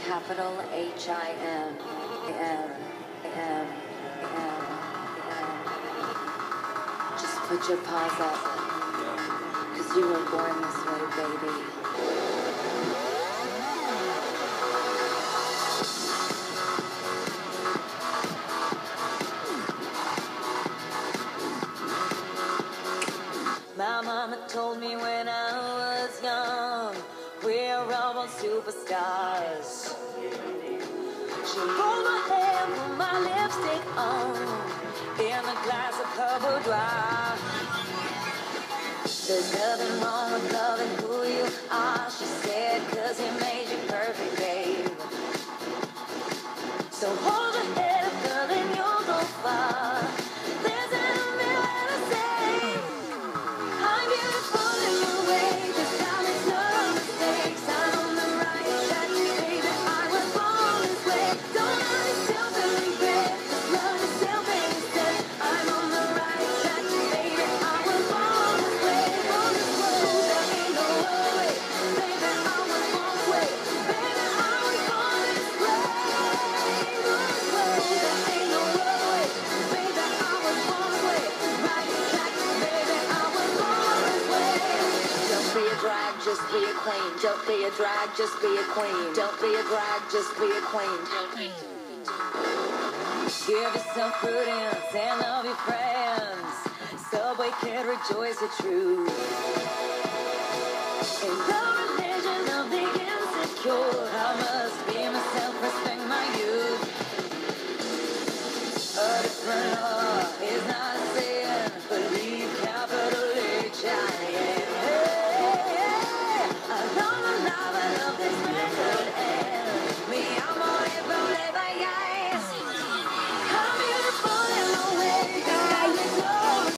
capital H-I-M. Just put your paws up, 'cause you were born this way, baby. My mama told me when I was young, we're all born superstars. She rolled my hair, put my lipstick on, in a glass of her boudoir. There's nothing wrong with loving who you are, she said, 'cause he made you perfect, babe. So hold your head up, girl, and you'll go far. There's an million to say. I'm beautiful in your way, this time it's no mistakes. I'm on the right track, baby, I was born this way. Don't let yourself regret, just love yourself instead. I'm on the right track, baby, I was born this way. Born this way, there ain't no other way. Baby, I was born this way. Baby, I was born this way. Born this way, there ain't no other way. Baby, I was born this way. Right track, baby, I was born this way. Don't be a drag, just be a queen. Don't be a drag, just be a queen. Don't be a drag, just be a queen. Give yourself prudence and love your friends. Subway Kid, rejoice the truth. In the religion of the insecure, I must be myself, respect